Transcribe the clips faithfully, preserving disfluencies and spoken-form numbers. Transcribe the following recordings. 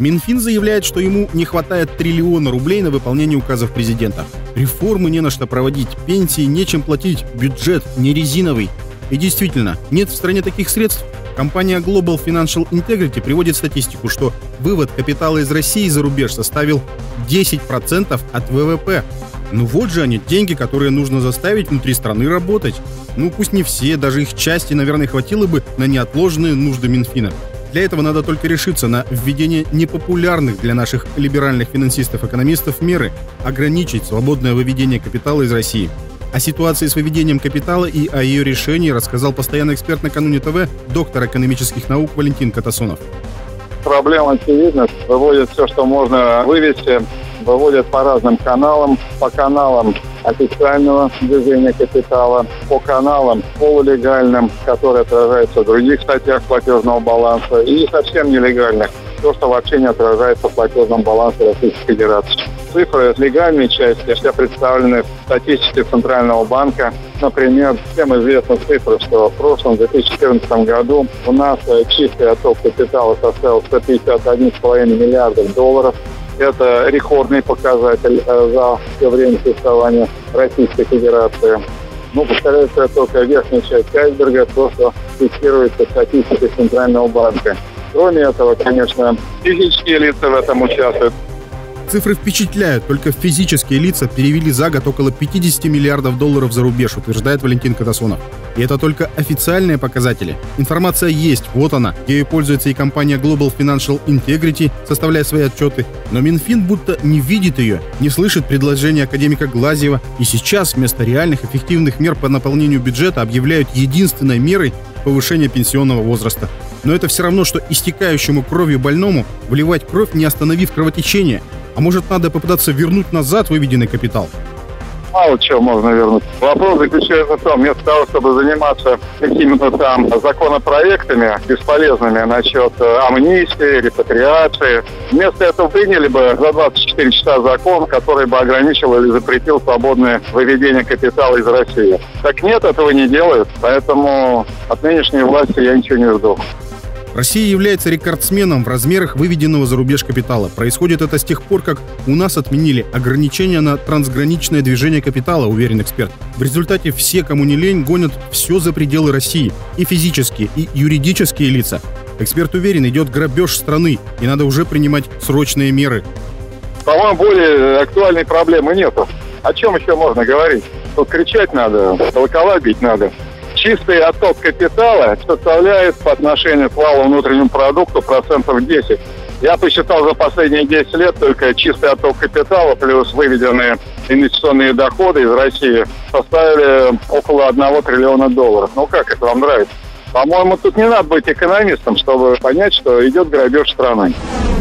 Минфин заявляет, что ему не хватает триллиона рублей на выполнение указов президента. Реформы не на что проводить, пенсии нечем платить, бюджет не резиновый. И действительно, нет в стране таких средств. Компания Global Financial Integrity приводит статистику, что вывод капитала из России за рубеж составил десять процентов от вэ вэ пэ. Ну вот же они, деньги, которые нужно заставить внутри страны работать. Ну пусть не все, даже их части, наверное, хватило бы на неотложные нужды Минфина. Для этого надо только решиться на введение непопулярных для наших либеральных финансистов-экономистов меры – ограничить свободное выведение капитала из России. О ситуации с выведением капитала и о ее решении рассказал постоянный эксперт накануне ТВ, доктор экономических наук Валентин Катасонов. Проблема очевидна. Выводят все, что можно вывести, выводят по разным каналам, по каналам официального движения капитала, по каналам полулегальным, которые отражаются в других статьях платежного баланса, и совсем нелегальных, то, что вообще не отражается в платежном балансе Российской Федерации. Цифры легальной части все представлены в статистике Центрального банка. Например, всем известна цифра, что в прошлом две тысячи четырнадцатом году у нас чистый отток капитала составил сто пятьдесят один целых пять десятых миллиарда долларов. Это рекордный показатель за все время существования Российской Федерации. Ну, повторяется только верхняя часть айсберга, то, что фиксируется в статистике Центрального банка. Кроме этого, конечно, физические лица в этом участвуют. Цифры впечатляют. Только физические лица перевели за год около пятьдесят миллиардов долларов за рубеж, утверждает Валентин Катасонов. И это только официальные показатели. Информация есть, вот она. Ею пользуется и компания Global Financial Integrity, составляя свои отчеты. Но Минфин будто не видит ее, не слышит предложения академика Глазьева. И сейчас вместо реальных эффективных мер по наполнению бюджета объявляют единственной мерой повышение пенсионного возраста. Но это все равно, что истекающему кровью больному вливать кровь, не остановив кровотечение. А может, надо попытаться вернуть назад выведенный капитал? Мало чего можно вернуть. Вопрос заключается в том, вместо того, чтобы заниматься какими-то там законопроектами бесполезными насчет амнистии, репатриации, вместо этого приняли бы за двадцать четыре часа закон, который бы ограничил или запретил свободное выведение капитала из России. Так нет, этого не делают, поэтому от нынешней власти я ничего не жду. Россия является рекордсменом в размерах выведенного за рубеж капитала. Происходит это с тех пор, как у нас отменили ограничения на трансграничное движение капитала, уверен эксперт. В результате все, кому не лень, гонят все за пределы России. И физические, и юридические лица. Эксперт уверен, идет грабеж страны, и надо уже принимать срочные меры. По-моему, более актуальной проблемы нету. О чем еще можно говорить? Тут кричать надо, колокола бить надо. Чистый отток капитала составляет по отношению к валовому внутреннему продукту процентов десять. Я посчитал за последние десять лет только чистый отток капитала плюс выведенные инвестиционные доходы из России составили около одного триллиона долларов. Ну как это вам нравится? По-моему, тут не надо быть экономистом, чтобы понять, что идет грабеж страны.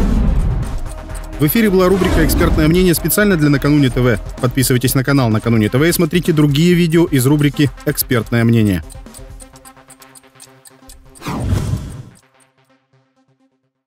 В эфире была рубрика «Экспертное мнение» специально для Накануне ТВ. Подписывайтесь на канал Накануне ТВ и смотрите другие видео из рубрики «Экспертное мнение».